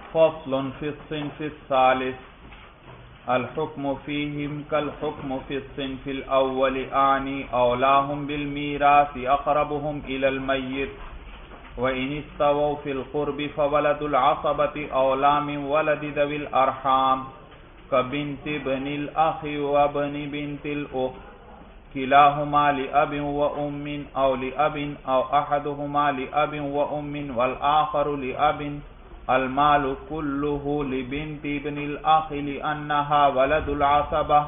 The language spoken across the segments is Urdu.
فصل في الصنف الثالث الحكم فيهم كالحكم في الصنف الأول أعني أولاهم بالميراث أقربهم إلى الميت وإن استووا في القرب فولد العصبة أولى من ولد ذوي الأرحام كبنت ابن الأخ وابن بنت الأخت كلاهما لأب وأم أو لأب أو أحدهما لأب وأم والآخر لأب المال كله لبنت ابن الأخ لأنها ولد العصبة.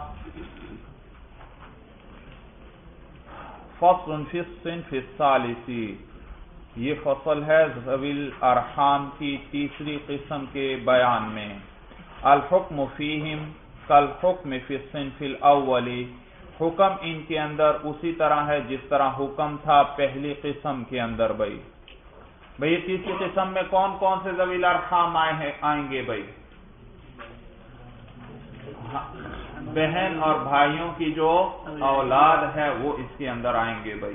فصل في الصنف الثالث، یہ فصل ہے ذوی الارحام کی تیسری قسم کے بیان میں. الحکم فیہم کالحکم فی الصنف الاول، حکم ان کے اندر اسی طرح ہے جس طرح حکم تھا پہلی قسم کے اندر. بھئی تیسری قسم میں کون کون سے ذوی الارحام آئیں گے؟ بھئی بہن اور بھائیوں کی جو اولاد ہے وہ اس کے اندر آئیں گے. بھئی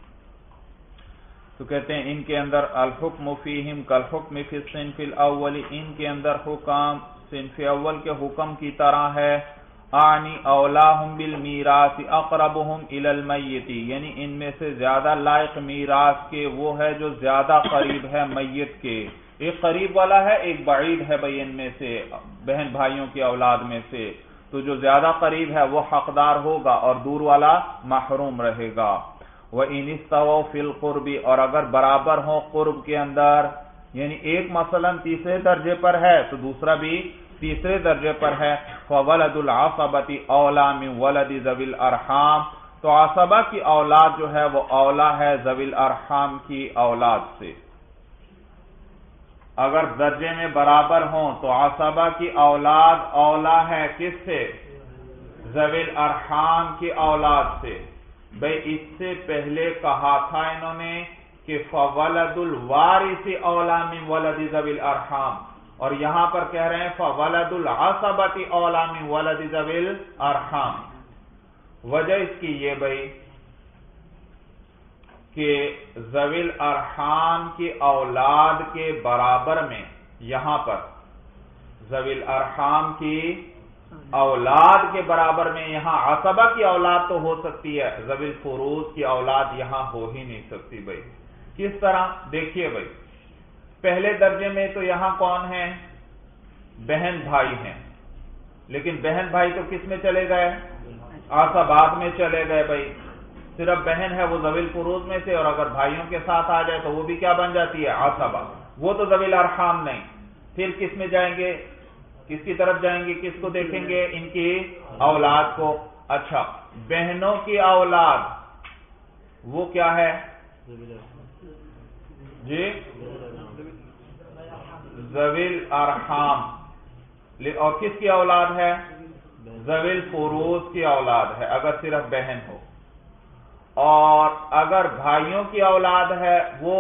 تو کہتے ہیں ان کے اندر الحکم فیہم کالحکم فی الصنف الاول، ان کے اندر حکم صنف اول کے حکم کی طرح ہے. آنی اولاہم بالمیراث اقربہم الی المیت، یعنی ان میں سے زیادہ لائق میراث کے وہ ہے جو زیادہ قریب ہے میت کے. ایک قریب والا ہے ایک بعید ہے. بھئی ان میں سے بہن بھائیوں کی اولاد میں سے تو جو زیادہ قریب ہے وہ حقدار ہوگا اور دور والا محروم رہے گا. وَإِنِ اسْتَوَوْا فِي الْقُرْبِ، اور اگر برابر ہوں قرب کے اندر، یعنی ایک مثلا تیسرے درجے پر ہے تو دوسرا بھی تیسرے درجے پر ہے. فَوَلَدُ الْعَصَبَةِ أَوْلَى مِنْ وَلَدِ ذَوِي الْأَرْحَامِ، تو عصبہ کی اولاد جو ہے وہ اولا ہے ذوی الارحام کی اولاد سے. اگر درجے میں برابر ہوں تو عصبہ کی اولاد اولا ہے کس سے؟ ذوی الارحام کی اولاد سے. بھئی اس سے پہلے کہا تھا انہوں نے کہ فَوَلَدُ الْوَارِثِ أَوْلَى مِنْ وَلَدِ ذَوِي الْأَرْحَامِ، اور یہاں پر کہہ رہے ہیں فَوَلَدُ الْعَصَبَةِ أَوْلَى مِنْ وَلَدِ ذَوِي الْأَرْحَامِ. وجہ اس کی یہ بھئی کہ ذوی الارحام کی اولاد کے برابر میں یہاں پر ذوی الارحام کی اولاد کے برابر میں یہاں عصبہ کی اولاد تو ہو سکتی ہے، ذوی الفروض کی اولاد یہاں ہو ہی نہیں سکتی. بھئی کس طرح؟ دیکھیے بھئی پہلے درجے میں تو یہاں کون ہیں؟ بہن بھائی ہیں، لیکن بہن بھائی تو کس میں چلے گئے؟ عصبات میں چلے گئے. بھئی صرف بہن ہے وہ ذوی الفروض میں سے، اور اگر بھائیوں کے ساتھ آ جائے تو وہ بھی کیا بن جاتی ہے؟ عصبہ. وہ تو ذوی الارحام نہیں. پھر کس میں جائیں گے؟ کس کی طرف جائیں گے؟ کس کو دیکھیں گے؟ ان کی اولاد کو. اچھا بہنوں کی اولاد وہ کیا ہے جی؟ ذوی الارحام. اور کس کی اولاد ہے؟ ذوی الفروض کی اولاد ہے اگر صرف بہن ہو. اور اگر بھائیوں کی اولاد ہے وہ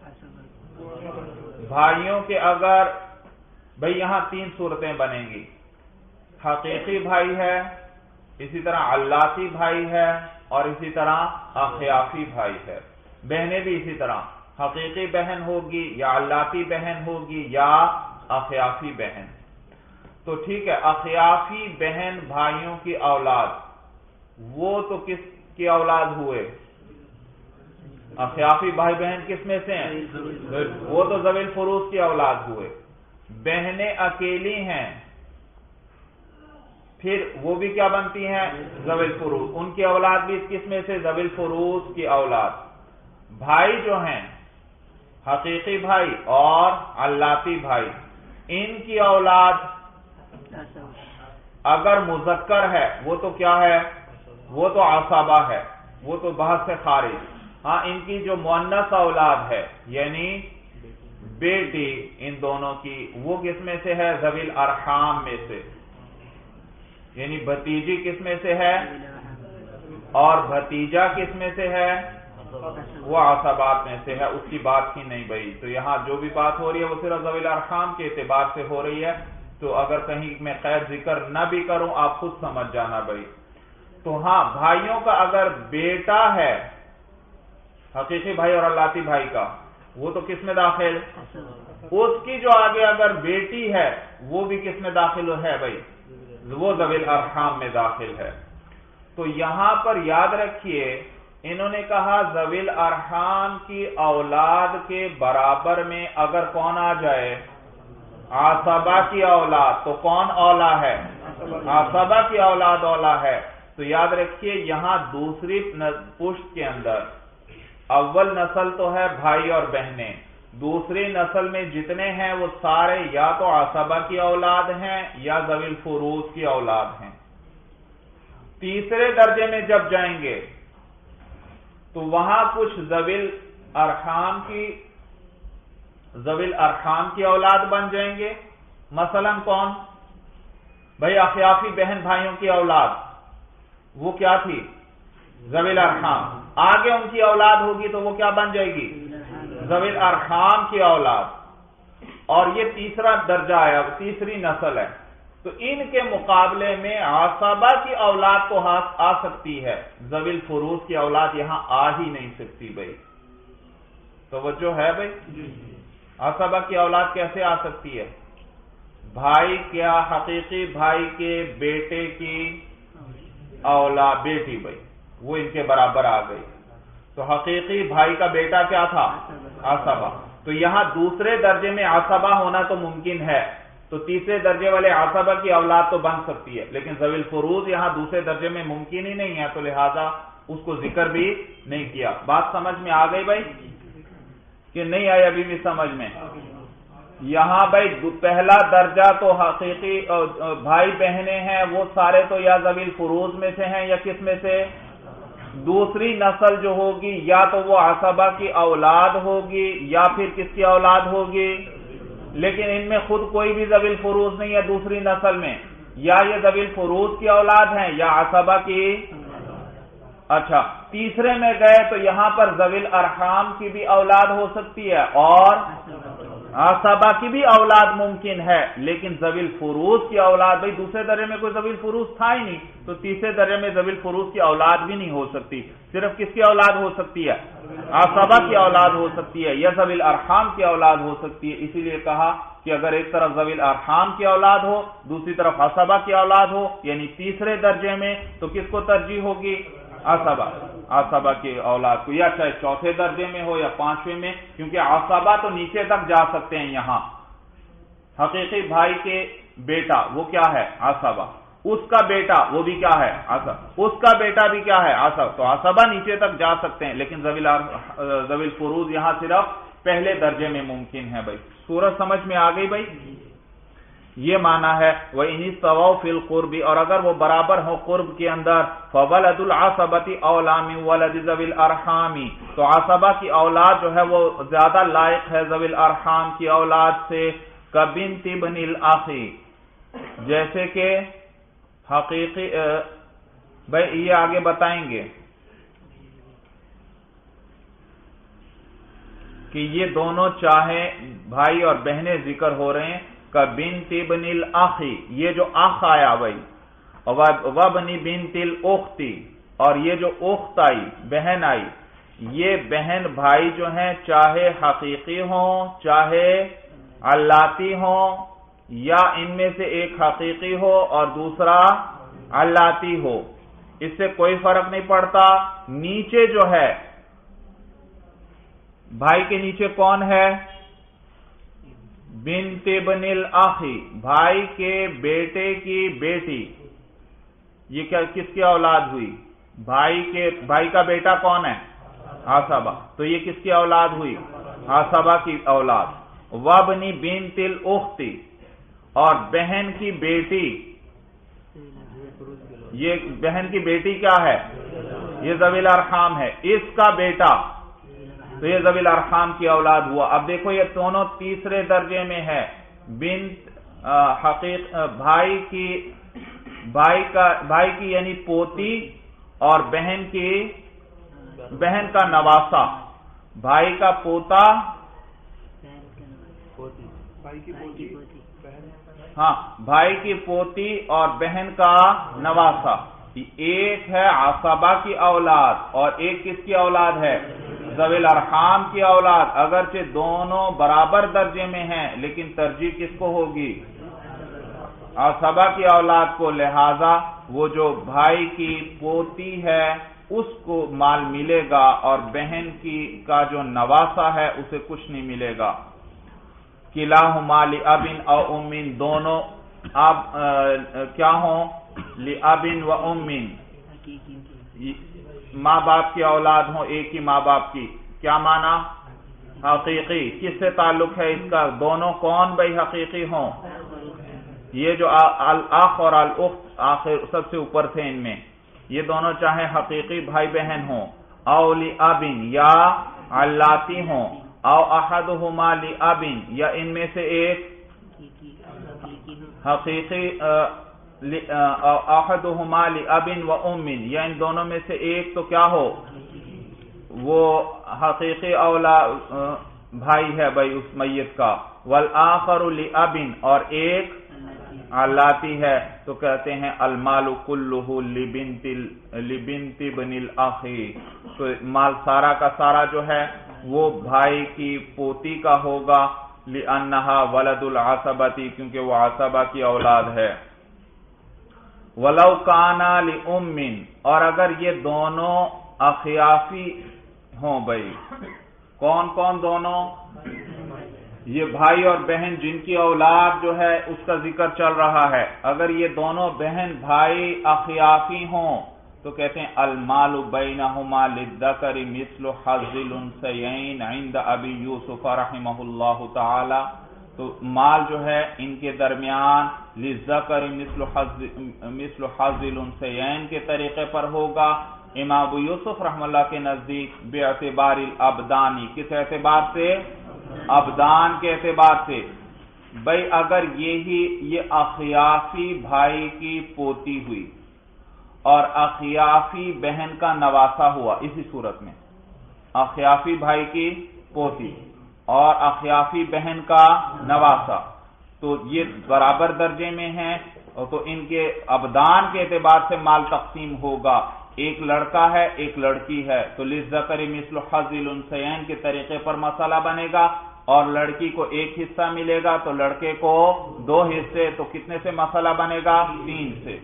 بھائیوں کے اگر بھئی یہاں تین صورتیں بنیں گی. حقیقی بھائی ہے، اسی طرح علاتی بھائی ہے، اور اسی طرح اخیافی بھائی ہے. بہنیں بھی اسی طرح حقیقی بہن ہوگی یا علاتی بہن ہوگی یا اخیافی بہن. تو ٹھیک ہے، اخیافی بہن بھائیوں کی اولاد وہ تو کس کی اولاد ہوئے؟ اخیافی بھائی بہن کس میں سے ہیں؟ وہ تو ذوی الفروض کی اولاد ہوئے. بہنیں اکیلی ہیں پھر وہ بھی کیا بنتی ہیں؟ ذوی الفروض. ان کی اولاد بھی کس میں سے؟ ذوی الفروض کی اولاد. بھائی جو ہیں حقیقی بھائی اور علاتی بھائی، ان کی اولاد اگر مذکر ہے وہ تو کیا ہے؟ وہ تو عصبہ ہے، وہ تو بحث سے خارج. ہاں ان کی جو مؤنث اولاد ہے یعنی بیٹی ان دونوں کی وہ کس میں سے ہے؟ ذوی الارحام میں سے. یعنی بھتیجی کس میں سے ہے اور بھتیجا کس میں سے ہے؟ وہ عصبات میں سے ہے. اس کی بات ہی نہیں. بھئی تو یہاں جو بھی بات ہو رہی ہے وہ صرف ذوی الارحام کے اعتبار سے ہو رہی ہے. تو اگر کہیں میں خیر ذکر نہ بھی کروں آپ خود سمجھ جانا. بھئی تو ہاں بھائیوں کا اگر بیٹا ہے حقیقی بھائی اور علاتی بھائی کا وہ تو کس میں داخل؟ اس کی جو آگے اگر بیٹی ہے وہ بھی کس میں داخل ہے بھائی؟ وہ ذوی الارحام میں داخل ہے۔ تو یہاں پر یاد رکھیے انہوں نے کہا ذوی الارحام کی اولاد کے برابر میں اگر کون آ جائے؟ عصبہ کی اولاد، تو کون اولا ہے؟ عصبہ کی اولاد اولا ہے۔ تو یاد رکھیے یہاں دوسری پشت کے اندر اول نسل تو ہے بھائی اور بہنیں، دوسری نسل میں جتنے ہیں وہ سارے یا تو عصبہ کی اولاد ہیں یا ذوی الفروض کی اولاد ہیں۔ تیسرے درجے میں جب جائیں گے تو وہاں کچھ ذوی الارحام کی اولاد بن جائیں گے۔ مثلا کون؟ بھائی اخیافی بہن بھائیوں کی اولاد، وہ کیا تھی؟ ذوی الارحام۔ آگے ان کی اولاد ہوگی تو وہ کیا بن جائے گی؟ ذوی الارحام کی اولاد۔ اور یہ تیسرا درجہ ہے، تیسری نسل ہے۔ تو ان کے مقابلے میں عصبہ کی اولاد تو آ سکتی ہے، ذوی الفروض کی اولاد یہاں آ ہی نہیں سکتی بھائی۔ توجہ ہے بھائی؟ عصبہ کی اولاد کیسے آ سکتی ہے؟ بھائی کیا حقیقی بھائی کے بیٹے کی اولاد بیٹی بھائی، وہ ان کے برابر آ گئی۔ تو حقیقی بھائی کا بیٹا کیا تھا؟ عصبہ۔ تو یہاں دوسرے درجے میں عصبہ ہونا تو ممکن ہے، تو تیسرے درجے والے عصبہ کی اولاد تو بن سکتی ہے، لیکن ذوی الفروض یہاں دوسرے درجے میں ممکن ہی نہیں ہے، تو لہذا اس کو ذکر بھی نہیں کیا۔ بات سمجھ میں آ گئی بھائی کہ نہیں آئی ابھی بھی سمجھ میں؟ یہاں بھائی پہلا درجہ تو حقیقی بھائی بہنیں ہیں، وہ سارے تو یا ذوی الفروض میں سے ہیں یا کس میں سے؟ دوسری نسل جو ہوگی یا تو وہ عصبہ کی اولاد ہوگی یا پھر کس کی اولاد ہوگی، لیکن ان میں خود کوئی بھی ذوی الفروض نہیں ہے دوسری نسل میں، یا یہ ذوی الفروض کی اولاد ہیں یا عصبہ کی۔ اچھا، تیسرے میں گئے تو یہاں پر ذوی الارحام کی بھی اولاد ہو سکتی ہے اور عصبہ کی بھی اولاد ممکن ہے، لیکن ذوی الفروض کی اولاد، بھئی دوسرے درجے میں کوئی ذوی الفروض تھا ہی نہیں، تو تیسرے درجے میں ذوی الفروض کی اولاد بھی نہیں ہو سکتی۔ صرف کس کی اولاد ہو سکتی ہے؟ عصبہ کی اولاد ہو سکتی ہے یا ذوی الارحام کی اولاد ہو سکتی ہے۔ اسی لیے کہا کہ اگر ایک طرف ذوی الارحام کی اولاد ہو، دوسری طرف عصبہ کی اولاد ہو، یعنی تیسرے درجے میں، تو کس کو ترجیح ہوگی؟ عصبہ کی اولاد کو، یا چاہے چوتھے درجے میں ہو یا پانچویں میں، کیونکہ عصبہ تو نیچے تک جا سکتے ہیں۔ یہاں حقیقی بھائی کے بیٹا وہ کیا ہے؟ عصبہ۔ اس کا بیٹا وہ بھی کیا ہے؟ عصبہ۔ اس کا بیٹا بھی کیا ہے؟ عصبہ۔ تو عصبہ نیچے تک جا سکتے ہیں، لیکن ذوی الفروض یہاں صرف پہلے درجے میں ممکن ہے بھائی۔ سورج سمجھ میں آ گئی بھائی؟ یہ معنی ہے وَإِنِ اسْتَوَوْا فِي الْقُرْبِ، اور اگر وہ برابر ہو قرب کے اندر، فَوَلَدُ الْعَصَبَةِ أَوْلَىٰ مِن وَلَدِ ذَوِي الْأَرْحَامِ، تو عصبہ کی اولاد جو ہے وہ زیادہ لائق ہے ذوی الارحام کی اولاد سے، كَبِنْتِ ابْنِ الْأَخِ، جیسے کہ حقیقی بھائی یہ آگے بتائیں گے کہ یہ دونوں چاہے بھائی اور بہنیں ذکر ہو رہے ہیں، بنت ابن الاخ، یہ جو اخ آیا بھائی، وابن بنت الاخت، اور یہ جو اخت آئی بہن آئی، یہ بہن بھائی جو ہیں چاہے حقیقی ہوں چاہے علاتی ہوں، یا ان میں سے ایک حقیقی ہو اور دوسرا علاتی ہو، اس سے کوئی فرق نہیں پڑتا۔ نیچے جو ہے بھائی کے نیچے کون ہے؟ بنت ابن الاخ، بھائی کے بیٹے کی بیٹی، یہ کیا کس کی اولاد ہوئی؟ بھائی کا بیٹا کون ہے؟ عصبہ، تو یہ کس کی اولاد ہوئی؟ عصبہ کی اولاد۔ وابن بنت الاخت، اور بہن کی بیٹی، یہ بہن کی بیٹی کیا ہے؟ یہ ذوی الارحام ہے، اس کا بیٹا، تو یہ ذوی الارحام کی اولاد ہوا۔ اب دیکھو یہ دونوں تیسرے درجے میں ہے، بھائی کی یعنی پوتی اور بہن کا نواسا، بھائی کا پوتا، ہاں بھائی کی پوتی اور بہن کا نواسا، ایک ہے عصبہ کی اولاد اور ایک کس کی اولاد ہے؟ ذویل ارحام کی اولاد اگرچہ دونوں برابر درجے میں ہیں لیکن ترجیح کس کو ہوگی؟ عصبہ کی اولاد کو، لہذا وہ جو بھائی کی پوتی ہے اس کو مال ملے گا اور بہن کی کا جو نواسا ہے اسے کچھ نہیں ملے گا۔ کلاہما لأب او ام، دونوں اب کیا ہوں؟ لأب و ام، ماں باپ کی اولاد ہوں، ایک ہی ماں باپ کی۔ کیا معنی؟ حقیقی۔ کس سے تعلق ہے اس کا؟ دونوں کون بھائی حقیقی ہوں؟ یہ جو الاخ اور الاخت آخر سب سے اوپر تھے ان میں، یہ دونوں چاہے حقیقی بھائی بہن ہوں، او لأب یا علاتی ہوں، او احدہما لأب یا ان میں سے ایک حقیقی احدہما لأب و ام، یا ان دونوں میں سے ایک تو کیا ہو؟ وہ حقیقی اولاد بھائی ہے بھائی اس میت کا، والآخر لأب اور ایک علاتی ہے، تو کہتے ہیں المال کلہ لبنت ابن الاخ، تو مال سارا کا سارا جو ہے وہ بھائی کی پوتی کا ہوگا، لأنہا ولد العصبتی، کیونکہ وہ عصبہ کی اولاد ہے۔ ولو کانا لأم، اور اگر یہ دونوں اخیافی ہوں بھائی، کون کون دونوں؟ یہ بھائی اور بہن جن کی اولاد جو ہے اس کا ذکر چل رہا ہے، اگر یہ دونوں بہن بھائی اخیافی ہوں تو کہتے ہیں المال بینہما للذکر مثل حظ الانثیین عند ابی یوسف رحمہ اللہ تعالی، تو مال جو ہے ان کے درمیان للذکر مثل حظ الانثیین کے طریقے پر ہوگا۔ امام ابو یوسف رحمہ اللہ کے نزدیک باعتبار الابدانی، کس اعتبار سے؟ ابدان کے اعتبار سے، بھئی اگر یہ اخیافی بھائی کی پوتی ہوئی اور اخیافی بہن کا نواسا ہوا، اسی صورت میں اخیافی بھائی کی پوتی اور اخیافی بہن کا نواسا، تو یہ برابر درجے میں ہیں، تو ان کے ابدان کے اعتبار سے مال تقسیم ہوگا، ایک لڑکا ہے ایک لڑکی ہے، تو للذکر مثل حظ الانثیین کے طریقے پر مسئلہ بنے گا، اور لڑکی کو ایک حصہ ملے گا تو لڑکے کو 2 حصے، تو کتنے سے مسئلہ بنے گا؟ 3 سے۔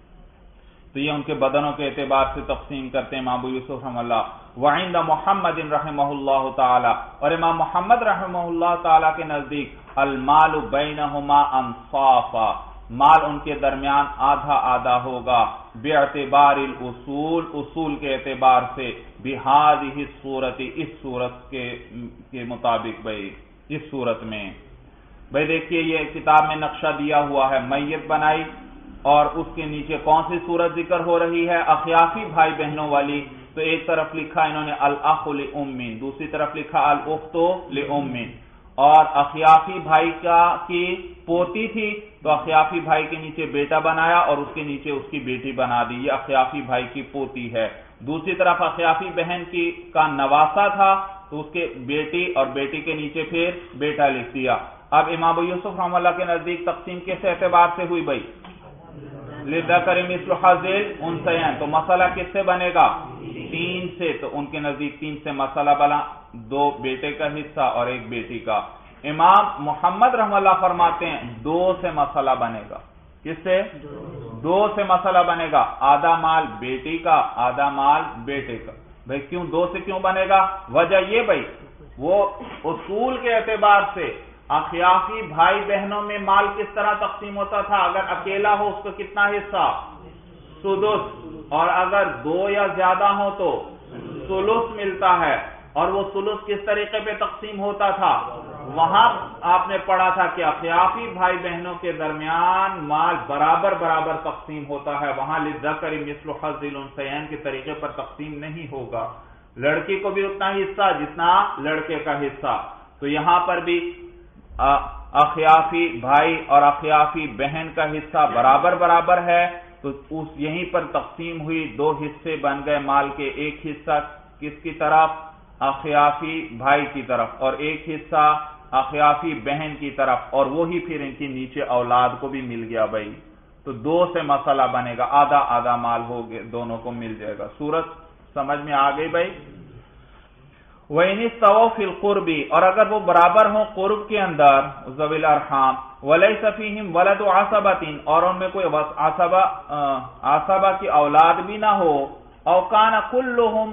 تو یہ ان کے بدنوں کے اعتبار سے تقسیم کرتے ہیں امام ابو یوسف رحمہ اللہ۔ وعند محمد رحمہ اللہ تعالی، اور امام محمد رحمہ اللہ تعالی کے نزدیک المال بینہما انصافا، مال ان کے درمیان آدھا آدھا ہوگا، باعتبار الاصول، اصول کے اعتبار سے، بہذہ الصورت، اس صورت کے مطابق بھائی، اس صورت میں بھائی دیکھیے یہ کتاب میں نقشہ دیا ہوا ہے، میت بنائی اور اس کے نیچے کون سی صورت ذکر ہو رہی ہے؟ اخیافی بھائی بہنوں والی، تو ایک طرف لکھا انہوں نے الاخ لام، دوسری طرف لکھا الاخت لام، اور اخیافی بھائی کی پوتی تھی تو اخیافی بھائی کے نیچے بیٹا بنایا اور اس کے نیچے اس کی بیٹی بنا دی، یہ اخیافی بھائی کی پوتی ہے۔ دوسری طرف اخیافی بہن کا نواسا تھا تو اس کے بیٹی اور بیٹی کے نیچے پھر بیٹا لکھ دیا۔ اب امام ابو یوسف رحمہ اللہ کے نزدیک تقسیم کس اعتبار سے ہوئی بھائی؟ للذکر مثل حظ الانثیین، تو مسئلہ کس سے بنے گا؟ 3 سے، تو ان کے نزدیک 3 سے مسئلہ بنا، 2 بیٹے کا حصہ اور 1 بیٹی کا۔ امام محمد رحمہ اللہ فرماتے ہیں 2 سے مسئلہ بنے گا۔ کس سے؟ 2 سے مسئلہ بنے گا، آدھا مال بیٹی کا آدھا مال بیٹے کا۔ بھئی کیوں 2 سے کیوں بنے گا؟ وجہ یہ بھئی وہ اصول کے اعتبار سے اخیافی بھائی بہنوں میں مال کس طرح تقسیم ہوتا تھا؟ اگر اکیلا ہو اس کو کتنا حصہ؟ سدس، اور اگر 2 یا زیادہ ہو تو ثلث ملتا ہے، اور وہ ثلث کس طریقے پہ تقسیم ہوتا تھا؟ وہاں آپ نے پڑھا تھا کہ اخیافی بھائی بہنوں کے درمیان مال برابر برابر تقسیم ہوتا ہے، وہاں للذکر مثل حظ الانثیین کے طریقے پر تقسیم نہیں ہوگا، لڑکی کو بھی اتنا حصہ جتنا لڑکے کا حصہ۔ تو یہاں پر بھی اخیافی بھائی اور اخیافی بہن کا حصہ برابر برابر ہے، تو یہیں پر تقسیم ہوئی، 2 حصے بن گئے مال کے، ایک حصہ کس کی طرف؟ اخیافی بھائی کی طرف، اور ایک حصہ اخیافی بہن کی طرف، اور وہی پھر ان کی نیچے اولاد کو بھی مل گیا بھائی، تو 2 سے مسئلہ بنے گا، آدھا آدھا مال ہو گئے، دونوں کو مل جائے گا۔ صورت سمجھ میں آ گئی بھائی؟ وَإِنِ اسْتَوَوْا فِي الْقُرْبِ، اور اگر وہ برابر ہوں قرب کے اندر، ذوی الارحام، وَلَيْسَ فِيهِمْ وَلَدُ عَصَبَةٍ، اور ان میں کوئی عصبہ کی اولاد بھی نہ ہو، أَوْ كَانَ كُلُّهُمْ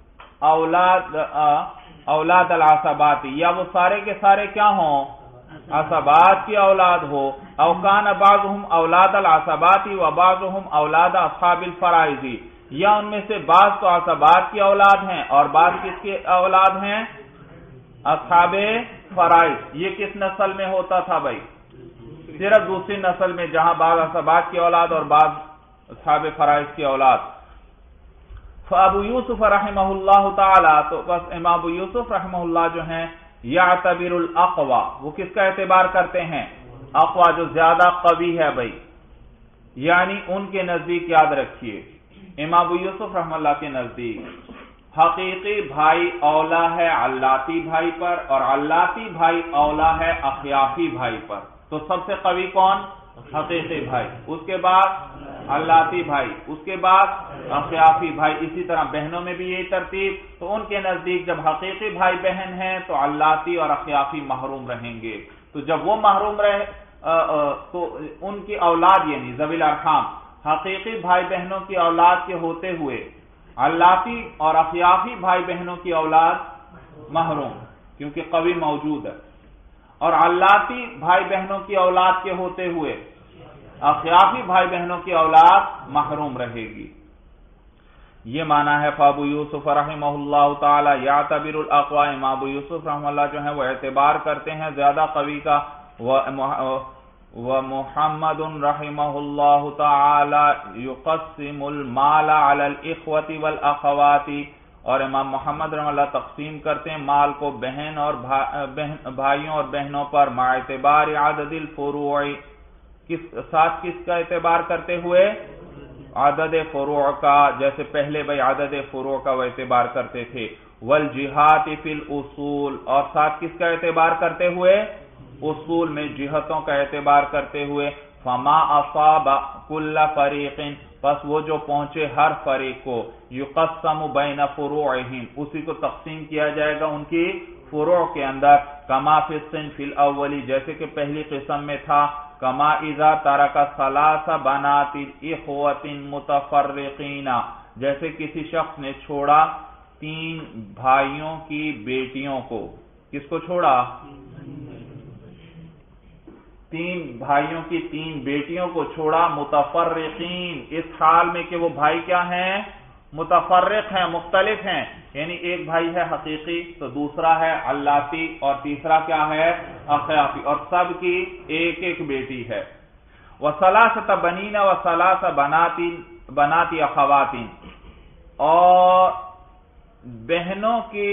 اولاد العصبات، یا وہ سارے کے سارے کیا ہوں عصبات کی اولاد ہو، أَوْ كَانَ بَعْضُهُمْ اولاد العصبات وَبَعْضُهُمْ اولاد اصحاب الفرائض، یا ان میں سے بعض تو عصبات کی اولاد ہیں اور بعض کس کی اولاد ہیں؟ اصحاب فرائض۔ یہ کس نسل میں ہوتا تھا بھائی؟ صرف دوسری نسل میں، جہاں بعض عصبات کی اولاد اور بعض اصحاب فرائض کی اولاد۔ فابو یوسف رحمہ اللہ تعالی، تو بس امام ابو یوسف رحمہ اللہ جو ہیں، یعتبر الاقوی، وہ کس کا اعتبار کرتے ہیں؟ اقوی، جو زیادہ قوی ہے بھائی، یعنی ان کے نزدیک یاد رکھیے، امام ابو یوسف رحمہ اللہ کے نزدیک حقیقی بھائی اولا ہے علاتی بھائی پر، اور علاتی بھائی اولا ہے اخیافی بھائی پر۔ تو سب سے قوی کون؟ حقیقی بھائی، اس کے بعد علاتی بھائی، اس کے بعد اخیافی بھائی، اسی طرح بہنوں میں بھی یہی ترتیب۔ تو ان کے نزدیک جب حقیقی بھائی بہن ہیں تو علاتی اور اخیافی محروم رہیں گے، تو جب وہ محروم رہے تو ان کی اولاد یعنی ذوی الارحام حقیقی بھائی بہنوں کی اولاد کے ہوتے ہوئے علاتی اور اخیافی بھائی بہنوں کی اولاد محروم، کیونکہ قوی موجود ہے، اور علاتی بھائی بہنوں کی اولاد کے ہوتے ہوئے اخیافی بھائی بہنوں کی اولاد محروم رہے گی۔ یہ معنی ہے فابو یوسف رحمہ اللہ تعالی یعتبر الاقوی، امام ابو یوسف رحمہ اللہ جو ہیں وہ اعتبار کرتے ہیں زیادہ قوی کا، ومحمد رحمہ اللہ تعالی یقسم المال علی الاخوة والاخوات، اور امام محمد رحمہ اللہ تقسیم کرتے ہیں مال کو بہن اور بھائیوں اور بہنوں پر، مع اعتبار عدد الفروع، ساتھ کس کا اعتبار کرتے ہوئے؟ عدد فروع کا، جیسے پہلے بھائی عدد فروع کا وہ اعتبار کرتے تھے، والجہات فی الاصول، اور ساتھ کس کا اعتبار کرتے ہوئے؟ اصول میں جہتوں کا اعتبار کرتے ہوئے، فما اصاب کل فریق، پس وہ جو پہنچے ہر فریق کو، یقسم بین فروعہم، اسی کو تقسیم کیا جائے گا ان کی فروع کے اندر، کما فی الصنف الاولی، جیسے کہ پہلی قسم میں تھا، کما اذا ترک ثلاث بنات اخوۃ متفرقین، جیسے کسی شخص نے چھوڑا 3 بھائیوں کی بیٹیوں کو، کس کو چھوڑا؟ 3 بھائیوں کی 3 بیٹیوں کو چھوڑا، متفرقین، اس حال میں کہ وہ بھائی کیا ہیں؟ متفرق ہیں، مختلف ہیں، یعنی ایک بھائی ہے حقیقی تو دوسرا ہے علاتی اور تیسرا کیا ہے؟ اخیافی، اور سب کی ایک ایک بیٹی ہے۔ وثلاثۃ بنین وثلاث بنات اخوات، اور بہنوں کی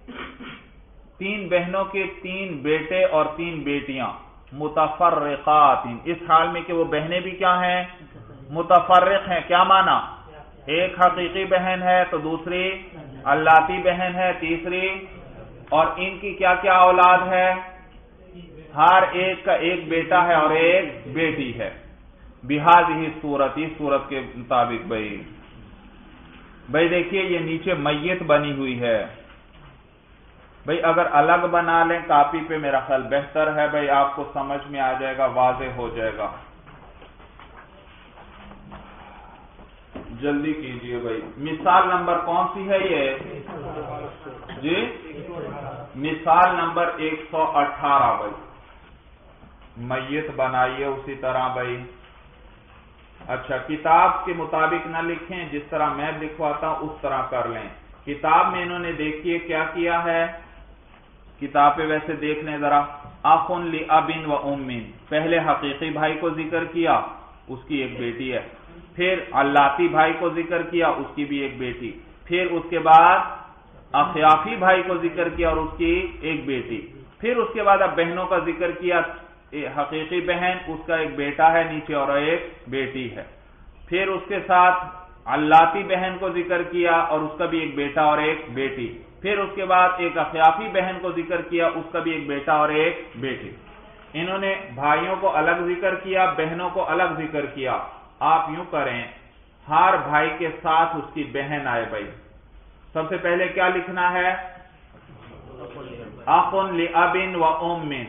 3 بہنوں کے 3 بیٹے اور 3 بیٹیاں، متفرقات، اس حال میں کہ وہ بہنیں بھی کیا ہیں؟ متفرق ہیں۔ کیا معنی؟ ایک حقیقی بہن ہے تو دوسری علاتی بہن ہے، تیسری، اور ان کی کیا کیا اولاد ہے؟ ہر ایک کا ایک بیٹا ہے اور ایک بیٹی ہے۔ بہذہ صورت، اس صورت کے مطابق بھائی دیکھیے یہ نیچے میت بنی ہوئی ہے بھائی، اگر الگ بنا لیں کاپی پہ میرا خیال بہتر ہے بھائی، آپ کو سمجھ میں آ جائے گا، واضح ہو جائے گا۔ جلدی کیجئے بھائی۔ مثال نمبر کون سی ہے یہ؟ جی مثال نمبر 118 بھائی، میت بنائیے اسی طرح بھائی۔ اچھا، کتاب کے مطابق نہ لکھیں، جس طرح میں لکھواتا ہوں اس طرح کر لیں۔ کتاب میں انہوں نے دیکھیے کیا کیا ہے، کتاب پہ ویسے دیکھ لیں ذرا، اخ لأب و ام، پہلے حقیقی بھائی کو ذکر کیا، اس کی ایک بیٹی ہے، پھر علاتی بھائی کو ذکر کیا، اس کی بھی ایک بیٹی، پھر اس کے بعد اخیافی بھائی کو ذکر کیا اور اس کی ایک بیٹی، پھر اس کے بعد اب بہنوں کا ذکر کیا، حقیقی بہن اس کا ایک بیٹا ہے نیچے اور ایک بیٹی ہے، پھر اس کے ساتھ علاتی بہن کو ذکر کیا اور اس کا بھی ایک بیٹا اور ایک بیٹی، پھر اس کے بعد ایک اخیافی بہن کو ذکر کیا، اس کا بھی ایک بیٹا اور ایک بیٹی۔ انہوں نے بھائیوں کو الگ ذکر کیا، بہنوں کو الگ ذکر کیا۔ آپ یوں کریں، ہر بھائی کے ساتھ اس کی بہن آئے بھائی، سب سے پہلے کیا لکھنا ہے؟ اخن لابن و امن،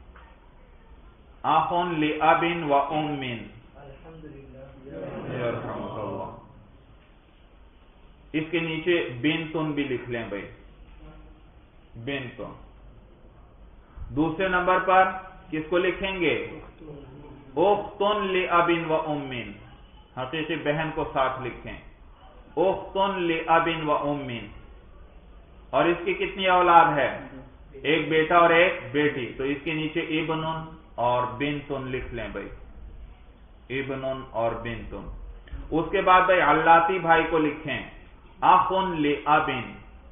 اخن لابن و امن، یرحمک اللہ۔ اس کے نیچے بنتن بھی لکھ لیں بھائی، بنتن۔ دوسرے نمبر پر کس کو لکھیں گے؟ اختن لابن و امن، حقیقی بہن کو ساتھ لکھیں، اختن لابن و امن۔ اور اس کی کتنی اولاد ہے؟ ایک بیٹا اور ایک بیٹی، تو اس کے نیچے ابن اور بنتن لکھ لیں بھائی، ابن اور بنتن۔ اس کے بعد بھائی علاتی بھائی کو لکھیں، اخن لابن،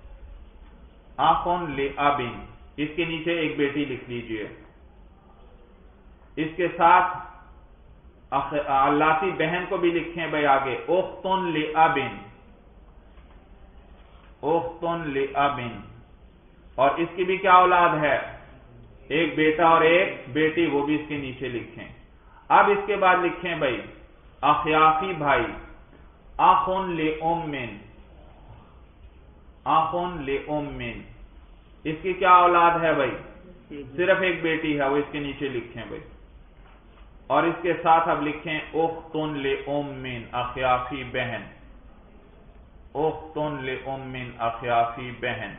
اخن لابن، اس کے نیچے ایک بیٹی لکھ لیجئے۔ اس کے ساتھ علاتی بہن کو بھی لکھیں بھائی آگے، اختن لابن، اختن لابن، اور اس کی بھی کیا اولاد ہے؟ ایک بیٹا اور ایک بیٹی، وہ بھی اس کے نیچے لکھیں۔ اب اس کے بعد لکھیں بھائی اخیافی بھائی، اخن لامن، اخن لامن، اس کی کیا اولاد ہے بھائی؟ صرف ایک بیٹی ہے، وہ اس کے نیچے لکھیں بھائی۔ اور اس کے ساتھ اب لکھیں اختن لامن، اخیافی بہن، اختن لامن، اخیافی بہن۔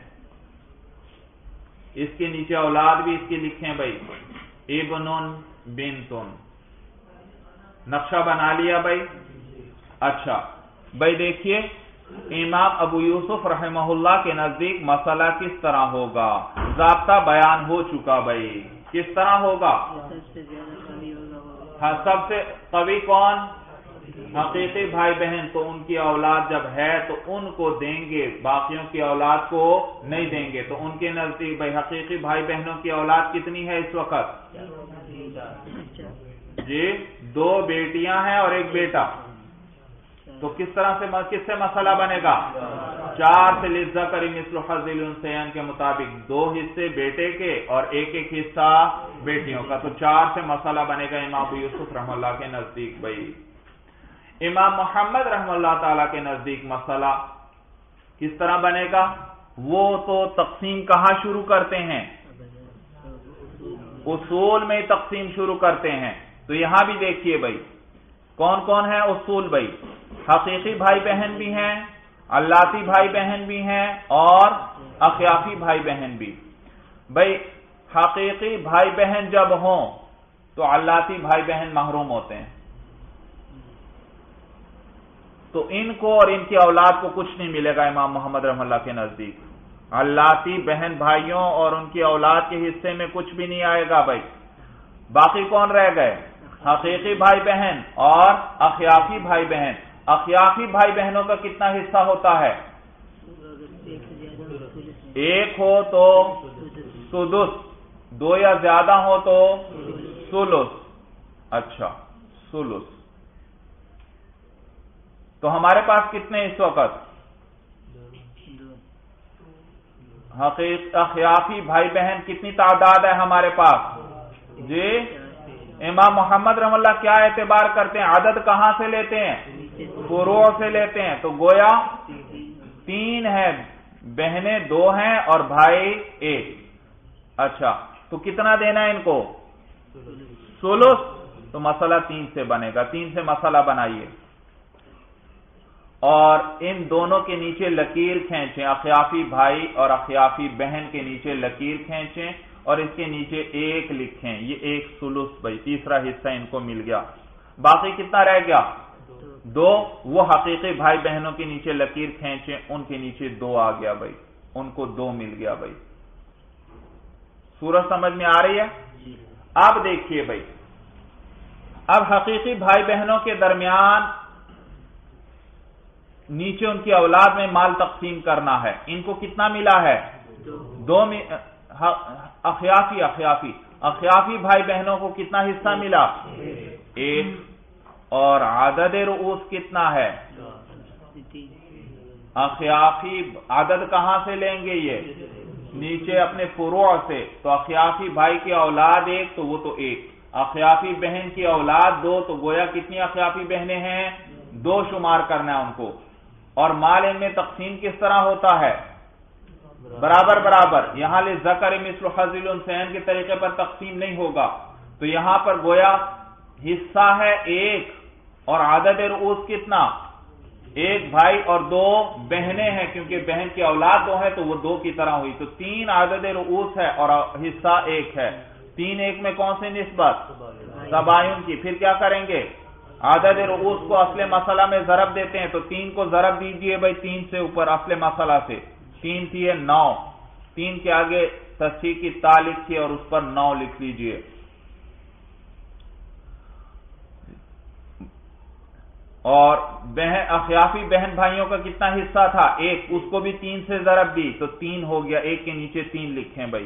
اس کے نیچے اولاد بھی اس کی لکھیں بھائی، ابن بنتن۔ نقشہ بنا لیا بھائی؟ اچھا بھائی دیکھیے، امام ابو یوسف رحمہ اللہ کے نزدیک مسئلہ کس طرح ہوگا؟ ضابطہ بیان ہو چکا بھائی، کس طرح ہوگا؟ ہاں، سب سے قوی کون؟ حقیقی بھائی بہن، تو ان کی اولاد جب ہے تو ان کو دیں گے، باقیوں کی اولاد کو نہیں دیں گے۔ تو ان کے نزدیک بھائی حقیقی بھائی بہنوں کی اولاد کتنی ہے اس وقت؟ جی، دو بیٹیاں ہیں اور ایک بیٹا۔ تو کس طرح سے، کس سے مسئلہ بنے گا؟ 4 سے للذکر مثل حظ الانثیین کے مطابق 2 حصے بیٹے کے اور ایک ایک حصہ بیٹیوں کا، تو 4 سے مسئلہ بنے گا امام ابو یوسف رحمہ اللہ کے نزدیک بھائی۔ امام محمد رحمہ اللہ تعالی کے نزدیک مسئلہ کس طرح بنے گا؟ وہ تو تقسیم کہاں شروع کرتے ہیں؟ اصول میں تقسیم شروع کرتے ہیں۔ تو یہاں بھی دیکھیے بھائی کون کون ہے اصول بھائی؟ حقیقی بھائی بہن بھی ہیں، علاتی بھائی بہن بھی ہیں، اور اخیافی بھائی بہن بھی۔ بھائی حقیقی بھائی بہن جب ہوں تو علاتی بھائی بہن محروم ہوتے ہیں، تو ان کو اور ان کی اولاد کو کچھ نہیں ملے گا امام محمد رحمہ اللہ کے نزدیک۔ علاتی بہن بھائیوں اور ان کی اولاد کے حصے میں کچھ بھی نہیں آئے گا بھائی۔ باقی کون رہ گئے؟ حقیقی بھائی بہن اور اخیافی بھائی بہن۔ اخیافی بھائی بہنوں کا کتنا حصہ ہوتا ہے؟ ایک ہو تو سدس، 2 یا زیادہ ہو تو ثلث۔ اچھا، ثلث۔ تو ہمارے پاس کتنے اس وقت؟ اخیافی بھائی بہن کتنی تعداد ہے ہمارے پاس؟ جی، امام محمد رحمہ اللہ کیا اعتبار کرتے ہیں؟ عدد کہاں سے لیتے ہیں؟ فروع سے لیتے ہیں۔ تو گویا 3 ہے، بہنیں 2 ہیں اور بھائی 1۔ اچھا، تو کتنا دینا ہے ان کو؟ ثلث۔ تو مسئلہ 3 سے بنے گا، 3 سے مسئلہ بنائیے، اور ان دونوں کے نیچے لکیر کھینچیں، اخیافی بھائی اور اخیافی بہن کے نیچے لکیر کھینچیں اور اس کے نیچے 1 لکھیں۔ یہ 1 ثلث بھائی، تیسرا حصہ ان کو مل گیا۔ باقی کتنا رہ گیا؟ 2۔ وہ حقیقی بھائی بہنوں کے نیچے لکیر کھینچیں، ان کے نیچے 2 آ گیا بھائی، ان کو 2 مل گیا بھائی۔ سورج سمجھ میں آ رہی ہے؟ اب دیکھیے بھائی، اب حقیقی بھائی بہنوں کے درمیان نیچے ان کی اولاد میں مال تقسیم کرنا ہے۔ ان کو کتنا ملا ہے؟ 2۔ اخیافی بھائی بہنوں کو کتنا حصہ ملا؟ 1۔ اور عدد رؤوس کتنا ہے؟ اخیافی عدد کہاں سے لیں گے؟ یہ نیچے اپنے فروع سے۔ تو اخیافی بھائی کی اولاد 1 تو وہ تو 1، اخیافی بہن کی اولاد 2، تو گویا کتنی اخیافی بہنیں ہیں؟ 2 شمار کرنا ہے ان کو۔ اور مال ان میں تقسیم کس طرح ہوتا ہے؟ برابر برابر. یہاں للذکر مثل حظ الانثیین کے طریقے پر تقسیم نہیں ہوگا. تو یہاں پر گویا حصہ ہے ایک اور عدد رؤوس کتنا؟ ایک بھائی اور دو بہنیں ہیں، کیونکہ بہن کی اولاد دو ہے تو وہ دو کی طرح ہوئی. تو تین عدد رؤوس ہے اور حصہ ایک ہے. تین ایک میں کون سی نسبت؟ تباین کی. پھر کیا کریں گے؟ عدد رؤوس کو اصل مسئلہ میں ضرب دیتے ہیں. تو تین کو ضرب دیجئے بھائی تین سے اوپر اصل مسئلہ سے. تین تھی ہے 9. تین کے آگے تصحیح کی تا لکھیے اور اس پر 9 لکھ لیجئے. اور اخیافی بہن بھائیوں کا کتنا حصہ تھا؟ ایک. اس کو بھی 3 سے ضرب دی تو 3 ہو گیا. ایک کے نیچے 3 لکھیں بھائی.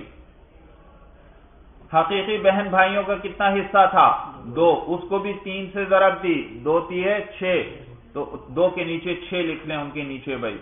حقیقی بہن بھائیوں کا کتنا حصہ تھا؟ 2. اس کو بھی 3 سے ضرب دی. 2 تھی ہے 6 تو 2 کے نیچے 6 لکھ لیں ان کے نیچے بھائی.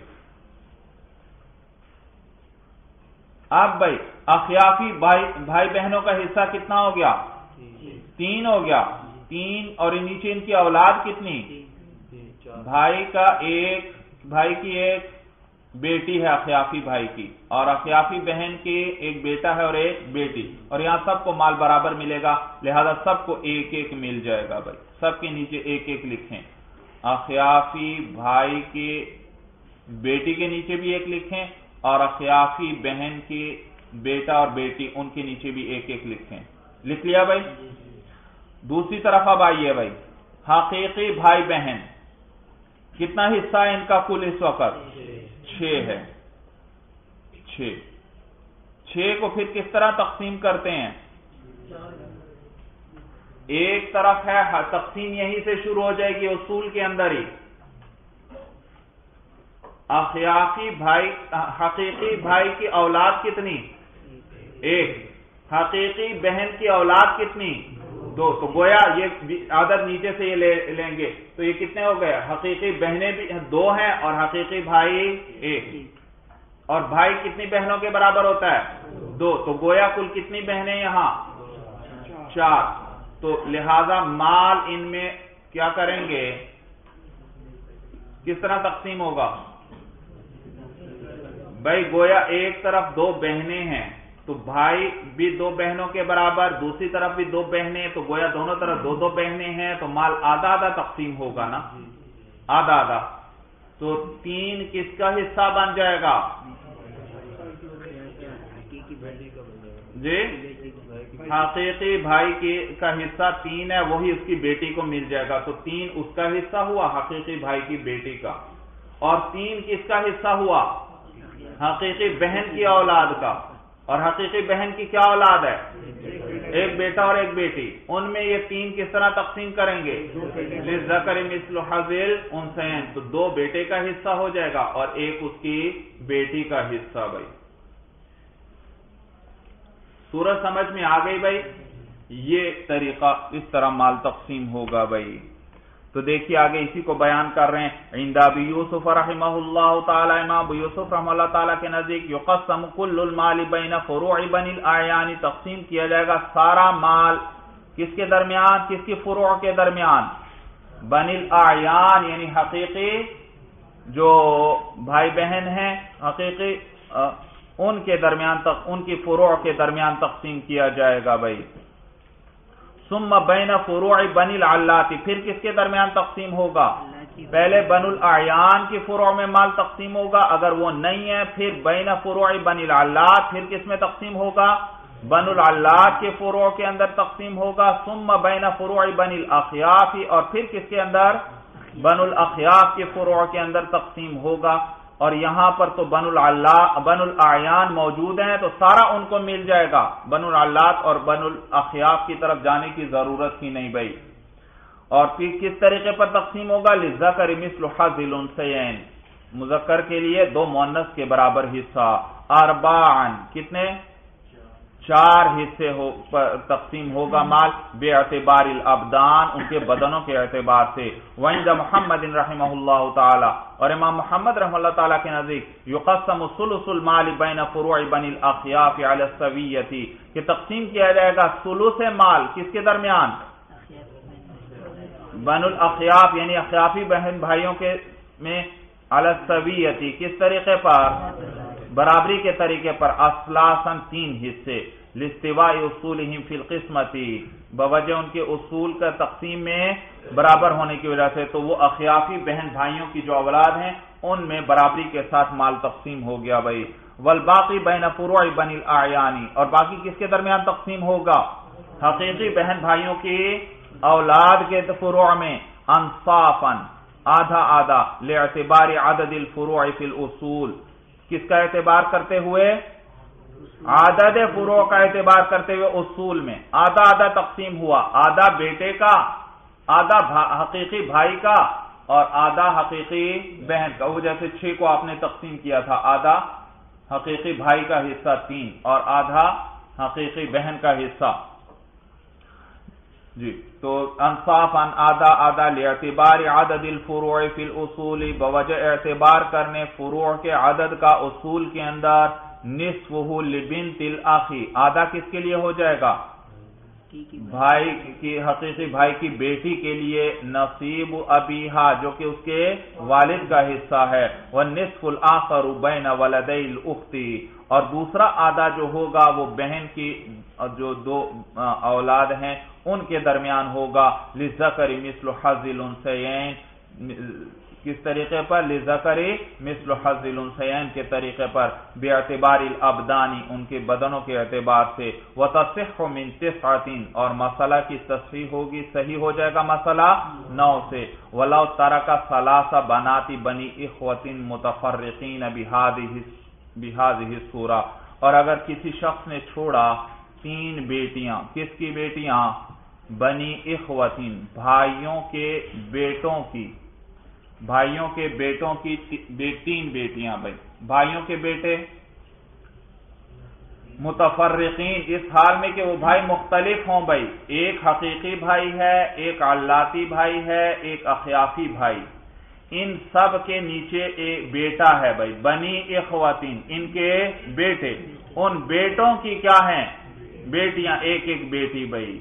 اب بھائی اخیافی بھائی بہنوں کا حصہ کتنا ہو گیا؟ 3 ہو گیا. 3 اور نیچے ان کی اولاد کتنی؟ بھائی کی ایک بیٹی ہے اخیافی بھائی کی، اور اخیافی بہن کی ایک بیٹا ہے اور ایک بیٹی. اور یہاں سب کو مال برابر ملے گا، لہذا سب کو ایک ایک مل جائے گا بھائی. سب کے نیچے ایک ایک لکھیں. اخیافی بھائی کی بیٹی کے نیچے بھی ایک لکھیں اور اخیافی بہن کی بیٹا اور بیٹی ان کے نیچے بھی ایک ایک لکھیں. لکھ لیا بھائی؟ دوسری طرف اب آئیے بھائی. حقیقی بھائی بہن کتنا حصہ ہے ان کا کل اس وقت؟ 6 ہے. 6 کو پھر کس طرح تقسیم کرتے ہیں؟ ایک طرف ہے تقسیم یہیں سے شروع ہو جائے گی اصول کے اندر ہی. حقیقی بھائی کی اولاد کتنی؟ 1. حقیقی بہن کی اولاد کتنی؟ 2. تو گویا یہ عدد نیچے سے یہ لیں گے تو یہ کتنے ہو گئے؟ حقیقی بہنیں بھی 2 ہیں اور حقیقی بھائی 1. اور بھائی کتنی بہنوں کے برابر ہوتا ہے؟ 2. تو گویا کل کتنی بہنیں یہاں؟ 4. تو لہذا مال ان میں کیا کریں گے؟ کس طرح تقسیم ہوگا بھائی؟ گویا ایک طرف 2 بہنیں ہیں تو بھائی بھی 2 بہنوں کے برابر، دوسری طرف بھی 2 بہنیں، تو گویا دونوں طرف 2 بہنیں ہیں تو مال آدھا آدھا تقسیم ہوگا نا، آدھا آدھا. تو 3 کس کا حصہ بن جائے گا؟ جی حقیقی بھائی کا حصہ 3 ہے، وہی اس کی بیٹی کو مل جائے گا. تو 3 اس کا حصہ ہوا حقیقی بھائی کی بیٹی کا، اور 3 کس کا حصہ ہوا؟ حقیقی بہن کی اولاد کا. اور حقیقی بہن کی کیا اولاد ہے؟ ایک بیٹا اور ایک بیٹی. ان میں یہ 3 کس طرح تقسیم کریں گے؟ للذکر مثل حظ الانثیین. تو 2 بیٹے کا حصہ ہو جائے گا اور ایک اس کی بیٹی کا حصہ. بھائی سورج سمجھ میں آ گئی بھائی؟ یہ طریقہ اس طرح مال تقسیم ہوگا بھائی. تو دیکھیے آگے اسی کو بیان کر رہے ہیں. عند ابی یوسف رحمہ اللہ تعالی، امام ابو یوسف رحمہ اللہ تعالی کے نزدیک یقسم کل المال بین فروع بنی الاعیان، تقسیم کیا جائے گا سارا مال کس کے درمیان؟ کس کی فروع کے درمیان؟ بنی الاعیان یعنی حقیقی جو بھائی بہن ہیں حقیقی ان کے درمیان ان کی فروع کے درمیان تقسیم کیا جائے گا بھائی. ثم بین فروع بنی العلات، پھر کس کے درمیان تقسیم ہوگا؟ پہلے بنو الاعیان کی فروع میں مال تقسیم ہوگا، اگر وہ نہیں ہے پھر بین فروع بنی العلات، پھر کس میں تقسیم ہوگا؟ بنو العلات کے فروع کے اندر تقسیم ہوگا. ثم بین فروع بنی الاخیاف، اور پھر کس کے اندر؟ بنو الاخیاف کے فروع کے اندر تقسیم ہوگا. اور یہاں پر تو بنو الاعیان موجود ہیں تو سارا ان کو مل جائے گا. بنو العلات اور بنو الاخیاف کی طرف جانے کی ضرورت ہی نہیں بھائی. اور پھر کس طریقے پر تقسیم ہوگا؟ للذکر مثل حظ الانثیین، مذکر کے لیے 2 مؤنث کے برابر حصہ. اربعن، کتنے؟ 4 حصے تقسیم ہوگا مال بے اعتبار الابدان، ان کے بدنوں کے اعتبار سے. وعند محمد رحمہ اللہ تعالی، اور امام محمد رحمہ اللہ تعالی کے نزدیک یقسم ثلث المال بین فروع بنی الاخیاف علی السویۃ، کہ تقسیم کیا جائے گا ثلث مال کس کے درمیان؟ بنو الاخیاف یعنی اخیافی بہن بھائیوں کے میں علی السویۃ، کس طریقے پر؟ برابری کے طریقے پر اصلاً 3 حصے لاستواء اصولہم فی القسمتی بوجہ ان کے اصول کا تقسیم میں برابر ہونے کی وجہ سے، تو وہ اخیافی بہن بھائیوں کی جو اولاد ہیں ان میں برابری کے ساتھ مال تقسیم ہو گیا بھائی. والباقی بین فروع بنی الاعیانی، اور باقی کس کے درمیان تقسیم ہوگا؟ حقیقی بہن بھائیوں کی اولاد کے فروع میں انصافا آدھا آدھا لاعتبار عدد الفروع فی الاصول، کس کا اعتبار کرتے ہوئے؟ عدد فروع کا اعتبار کرتے ہوئے اصول میں آدھا آدھا تقسیم ہوا، آدھا بیٹے کا، آدھا حقیقی بھائی کا، اور آدھا حقیقی بہن کا. وہ جیسے 6 کو آپ نے تقسیم کیا تھا، آدھا حقیقی بھائی کا حصہ 3 اور آدھا حقیقی بہن کا حصہ. جی تو انصافا آدھا آدھا لاعتبار عدد الفروع فی الاصول، بوجہ اعتبار کرنے فروع کے عدد کا اصول کے اندر. نصفہ لبنت الاخی، آدھا کس کے لیے ہو جائے گا؟ بھائی کی، حقیقی بھائی کی بیٹی کے لیے. نصیب ابیہا، جو کہ اس کے والد کا حصہ ہے. والنصف الاخر بین ولدی الاخت، اور دوسرا آدھا جو ہوگا وہ بہن کی جو 2 اولاد ہیں ان کے درمیان ہوگا. للذکر مثل حظ الانثیین، کس طریقے پر؟ للذکر مثل حظ الانثیین کے طریقے پر، باعتبار الابدان، ان کے بدنوں کے اعتبار سے. وتصح من 9، اور مسئلہ کی تصحیح ہوگی، صحیح ہو جائے گا مسئلہ 9 سے. ولو ترک 3 بنات بنی اخوۃ متفرقین بهذه الصورہ، اور اگر کسی شخص نے چھوڑا 3 بیٹیاں، کس کی بیٹیاں؟ بنی اخوۃ، بھائیوں کے بیٹوں کی، بھائیوں کے بیٹوں کی 3 بیٹیاں بھائی، بھائیوں کے بیٹے متفرقین، اس حال میں کہ وہ بھائی مختلف ہوں بھائی، ایک حقیقی بھائی ہے، ایک علاتی بھائی ہے، ایک اخیافی بھائی. ان سب کے نیچے ایک بیٹا ہے بھائی. بنی اخواتین، ان کے بیٹے، ان بیٹوں کی کیا ہیں؟ بیٹیاں، ایک ایک بیٹی بھائی.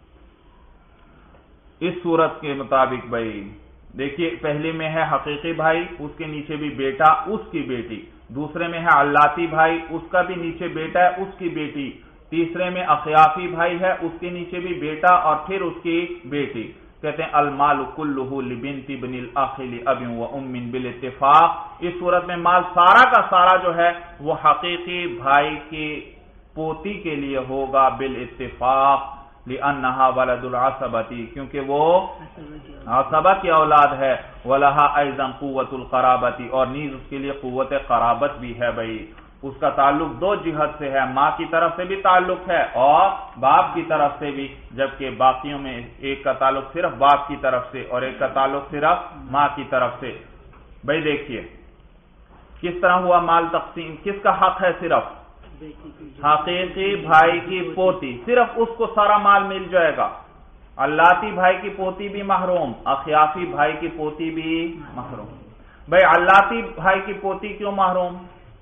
اس صورت کے مطابق بھائی دیکھیے، پہلے میں ہے حقیقی بھائی، اس کے نیچے بھی بیٹا، اس کی بیٹی. دوسرے میں ہے علاتی بھائی، اس کا بھی نیچے بیٹا ہے، اس کی بیٹی. تیسرے میں اخیافی بھائی ہے، اس کے نیچے بھی بیٹا اور پھر اس کی بیٹی. کہتے ہیں المال کلہ لبنت ابن الاخ لاب و ام بالاتفاق. اس صورت میں مال سارا کا سارا جو ہے وہ حقیقی بھائی کی پوتی کے لیے ہوگا بالاتفاق. لأنہا ولد العصبتی، کیونکہ وہ عصبہ کی اولاد ہے. ولہا ایضا قوت القرابتی، اور نیز اس کے لیے قوت قرابت بھی ہے بھائی. اس کا تعلق 2 جہت سے ہے، ماں کی طرف سے بھی تعلق ہے اور باپ کی طرف سے بھی، جبکہ باقیوں میں ایک کا تعلق صرف باپ کی طرف سے اور ایک کا تعلق صرف ماں کی طرف سے. بھائی دیکھیے کس طرح ہوا مال تقسیم، کس کا حق ہے؟ صرف حقیقی بھائی کی پوتی، صرف اس کو سارا مال مل جائے گا. علاتی بھائی کی پوتی بھی محروم، اخیافی بھائی کی پوتی بھی محروم. بھائی علاتی بھائی کی پوتی کیوں محروم؟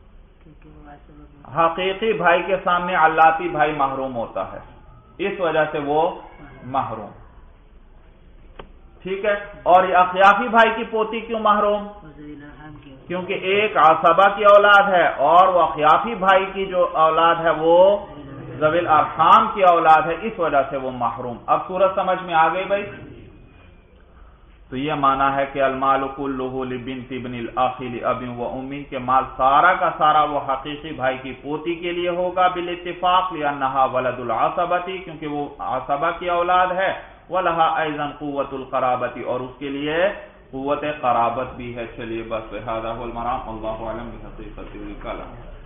حقیقی بھائی کے سامنے علاتی بھائی محروم ہوتا ہے، اس وجہ سے وہ محروم. ٹھیک ہے. اور یہ اخیافی بھائی کی پوتی کیوں محروم؟ کیونکہ ایک عصبہ کی اولاد ہے اور وہ اخیافی بھائی کی جو اولاد ہے وہ ذوی الارحام کی اولاد ہے، اس وجہ سے وہ محروم. اب صورت سمجھ میں آ گئی بھائی؟ تو یہ معنی ہے کہ المال کلہ لبنت ابن الاخ لاب و ام، کے مال سارا کا سارا وہ حقیقی بھائی کی پوتی کے لیے ہوگا بالاتفاق. لانہا ولد العصبتی، کیونکہ وہ عصبہ کی اولاد ہے. ولہا ایضا قوت القرابتی، اور اس کے لیے قوت قرابت بھی ہے. چلیے بس هذا هو المرام، اللہ اعلم بحقیقت الکلام.